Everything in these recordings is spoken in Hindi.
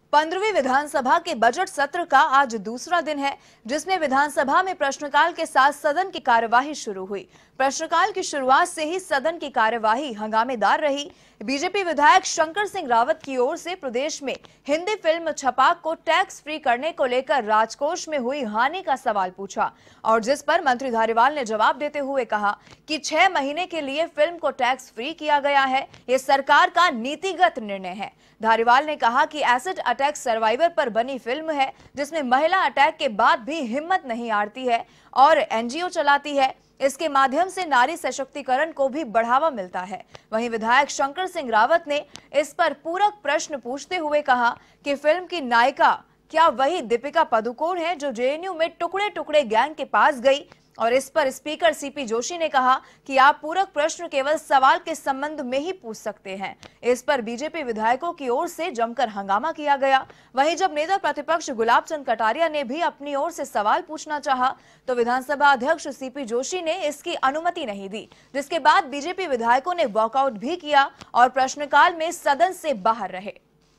15वीं विधानसभा के बजट सत्र का आज दूसरा दिन है, जिसमें विधानसभा में प्रश्नकाल के साथ सदन की कार्यवाही शुरू हुई। प्रश्नकाल की शुरुआत से ही सदन की कार्यवाही हंगामेदार रही। बीजेपी विधायक शंकर सिंह रावत की ओर से प्रदेश में हिंदी फिल्म छपाक को टैक्स फ्री करने को लेकर राजकोष में हुई हानि का सवाल पूछा, और जिस पर मंत्री धारीवाल ने जवाब देते हुए कहा कि 6 महीने के लिए फिल्म को टैक्स फ्री किया गया है। ये सरकार का नीतिगत निर्णय है। धारीवाल ने कहा कि एसिड अटैक सर्वाइवर पर बनी फिल्म है, जिसमें महिला अटैक के बाद भी हिम्मत नहीं हारती है और एनजीओ चलाती है। इसके माध्यम से नारी सशक्तिकरण को भी बढ़ावा मिलता है। वहीं विधायक शंकर सिंह रावत ने इस पर पूरक प्रश्न पूछते हुए कहा कि फिल्म की नायिका क्या वही दीपिका पादुकोण है जो जेएनयू में टुकड़े टुकड़े गैंग के पास गई, और इस पर स्पीकर सीपी जोशी ने कहा कि आप पूरक प्रश्न केवल सवाल के संबंध में ही पूछ सकते हैं। इस पर बीजेपी विधायकों की ओर से जमकर हंगामा किया गया। वहीं जब नेता प्रतिपक्ष गुलाब चंद कटारिया ने भी अपनी ओर से सवाल पूछना चाहा, तो विधानसभा अध्यक्ष सीपी जोशी ने इसकी अनुमति नहीं दी, जिसके बाद बीजेपी विधायकों ने वॉकआउट भी किया और प्रश्नकाल में सदन से बाहर रहे।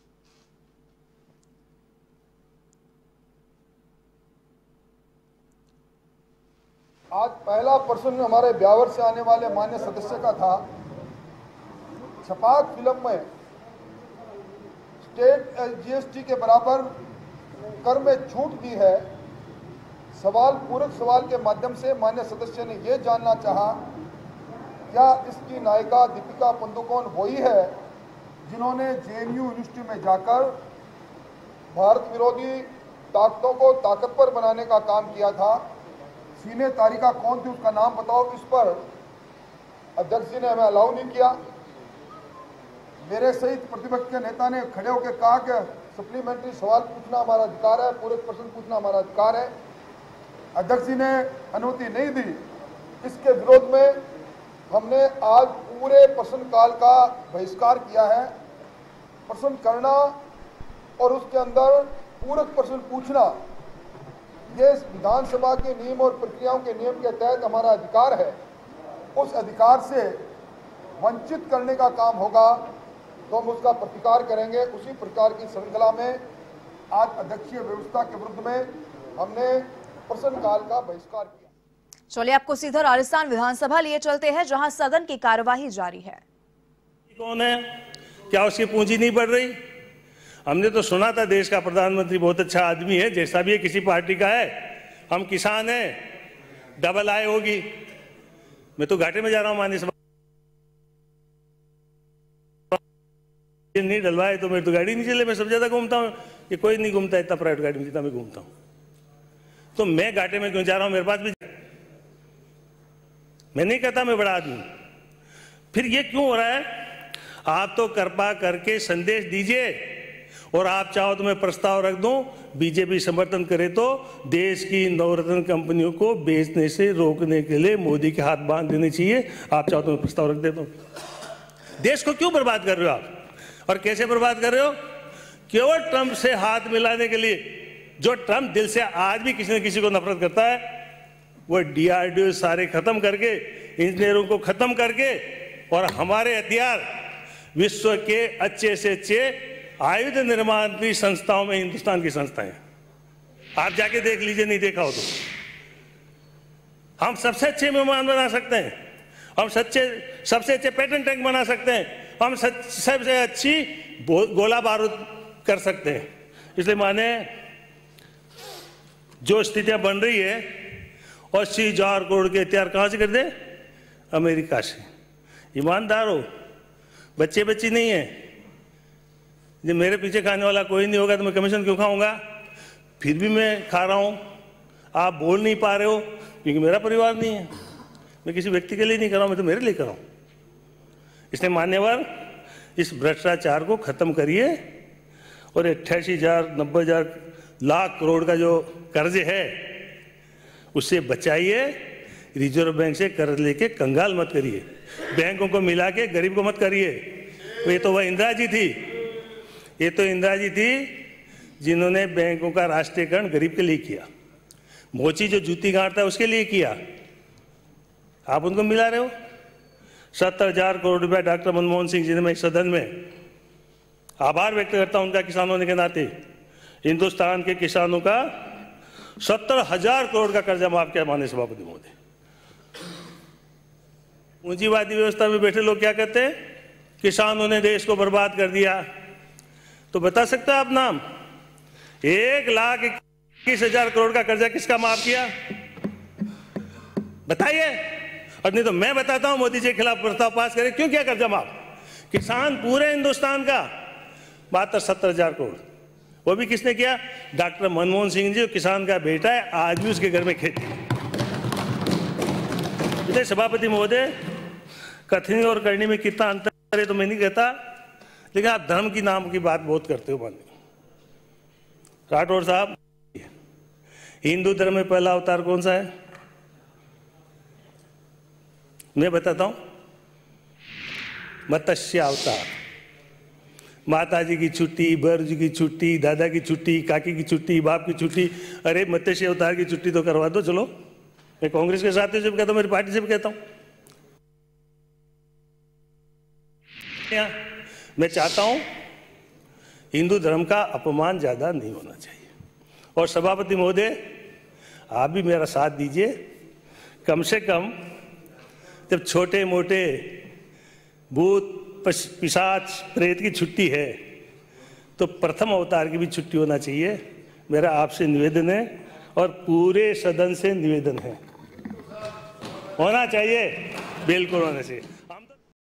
आज पहला प्रश्न हमारे ब्यावर से आने वाले मान्य सदस्य का था। छपाक फिल्म में स्टेट जीएसटी के बराबर कर में छूट दी है। पूरक सवाल के माध्यम से मान्य सदस्य ने यह जानना चाहा, क्या इसकी नायिका दीपिका पादुकोण वही है जिन्होंने जेएनयू यूनिवर्सिटी में जाकर भारत विरोधी ताकतों को ताकतवर बनाने का काम किया था। सीने तारिका कौन थी, उसका नाम बताओ। इस पर अध्यक्ष जी ने हमें अलाउ नहीं किया। मेरे सहित प्रतिपक्ष के नेता ने खड़े होकर कहा कि सप्लीमेंट्री सवाल पूछना हमारा अधिकार है, पूरक प्रश्न पूछना हमारा अधिकार है। अध्यक्ष जी ने अनुमति नहीं दी। इसके विरोध में हमने आज पूरे प्रश्नकाल का बहिष्कार किया है। प्रश्न करना और उसके अंदर पूरक प्रश्न पूछना, ये विधानसभा के नियम और प्रक्रियाओं के नियम के तहत हमारा अधिकार है। उस अधिकार से वंचित करने का काम होगा तो हम उसका प्रतिकार करेंगे। उसी प्रकार की श्रृंखला में आज अध्यक्षीय व्यवस्था के विरुद्ध में हमने प्रश्नकाल का बहिष्कार किया। चलिए आपको सीधा राजस्थान विधानसभा लिए चलते हैं, जहां सदन की कार्यवाही जारी है। कौन है, क्या उसकी पूंजी नहीं बढ़ रही? हमने तो सुना था देश का प्रधानमंत्री बहुत अच्छा आदमी है, जैसा भी है, किसी पार्टी का है, हम किसान हैं, डबल आय होगी। मैं तो घाटे में जा रहा हूं माननीय सभा, नहीं डलवाए तो मेरी तो गाड़ी नहीं चले। मैं सब ज्यादा घूमता हूं, ये कोई नहीं घूमता इतना प्राइवेट गाड़ी में जितना मैं घूमता हूं। तो मैं घाटे में क्यों जा रहा हूं? मेरे पास भी, मैं नहीं कहता मैं बड़ा आदमी। फिर ये क्यों हो रहा है? आप तो कृपा करके संदेश दीजिए, और आप चाहो तो मैं प्रस्ताव रख दूं, बीजेपी समर्थन करे तो देश की नवरत्न कंपनियों को बेचने से रोकने के लिए मोदी के हाथ बांध देने चाहिए। आप चाहो तो मैं प्रस्ताव रख देता हूं। देश को क्यों बर्बाद कर रहे हो आप, और कैसे बर्बाद कर रहे हो? केवल ट्रंप से हाथ मिलाने के लिए। जो ट्रंप दिल से आज भी किसी न किसी को नफरत करता है, वो डीआरडीओ सारे खत्म करके, इंजीनियरों को खत्म करके, और हमारे हथियार विश्व के अच्छे से अच्छे आयुध निर्माण की संस्थाओं में हिंदुस्तान की संस्थाएं। आप जाके देख लीजिए, नहीं देखा हो तो। हम सबसे अच्छे विमान बना सकते हैं, हम सबसे अच्छे पेटेंट टैंक बना सकते हैं, हम सबसे अच्छी गोला बारूद कर सकते हैं। इसलिए माने जो स्थितियां बन रही है, 80,000 करोड़ के हथियार कहां से कर दे? अमेरिका से। ईमानदार हो, बच्चे बच्ची नहीं है। जब मेरे पीछे खाने वाला कोई नहीं होगा तो मैं कमीशन क्यों खाऊंगा? फिर भी मैं खा रहा हूं। आप बोल नहीं पा रहे हो क्योंकि मेरा परिवार नहीं है। मैं किसी व्यक्ति के लिए नहीं कर रहा हूं, मैं तो मेरे लिए कर रहा हूं। इसलिए मान्यवर, इस भ्रष्टाचार को खत्म करिए, और 88,000 90,000 लाख करोड़ का जो कर्ज है उससे बचाइए। रिजर्व बैंक से कर्ज लेके कंगाल मत करिए, बैंकों को मिला के गरीब को मत करिए। ये तो वह इंदिरा जी थी, ये तो इंदिरा जी थी जिन्होंने बैंकों का राष्ट्रीयकरण गरीब के लिए किया। मोची जो जूती गाड़ता है उसके लिए किया, आप उनको मिला रहे हो। 70,000 करोड़ रुपया डॉक्टर मनमोहन सिंह जी ने मैं सदन में आभार व्यक्त करता हूं उनका किसान होने के नाते। हिंदुस्तान के किसानों का 70,000 करोड़ का कर्जा माफ किया माननीय सभापति महोदय। पूंजीवादी व्यवस्था में बैठे लोग क्या कहते हैं, किसानों ने देश को बर्बाद कर दिया। तो बता सकते हैं आप नाम? 1,21,000 करोड़ का कर्जा किसका माफ किया? बताइए। और नहीं तो मैं बताता हूं, मोदी जी के खिलाफ प्रस्ताव पास करें, क्यों किया कर्जा माफ? किसान पूरे हिंदुस्तान का मात्र 70,000 करोड़, वो भी किसने किया? डॉक्टर मनमोहन सिंह जी, किसान का बेटा है, आज भी उसके घर में खेती। विजय सभापति महोदय, कथनी और करनी में कितना अंतर है तो मैं नहीं कहता, लेकिन आप धर्म की नाम की बात बहुत करते हो। माननीय राठौड़ साहब, हिंदू धर्म में पहला अवतार कौन सा है? मैं बताता हूं, मत्स्य अवतार। माता जी की छुट्टी, बर जी की छुट्टी, दादा की छुट्टी, काकी की छुट्टी, बाप की छुट्टी। अरे मत्स्य अवतार की छुट्टी तो करवा दो। चलो, मैं कांग्रेस के साथियों से भी कहता हूं, मेरी पार्टी से भी कहता हूं। मैं चाहता हूं हिंदू धर्म का अपमान ज्यादा नहीं होना चाहिए। और सभापति महोदय, आप भी मेरा साथ दीजिए। कम से कम जब छोटे मोटे भूत पिशाच प्रेत की छुट्टी है तो प्रथम अवतार की भी छुट्टी होना चाहिए। मेरा आपसे निवेदन है और पूरे सदन से निवेदन है, होना चाहिए, बिल्कुल होना चाहिए।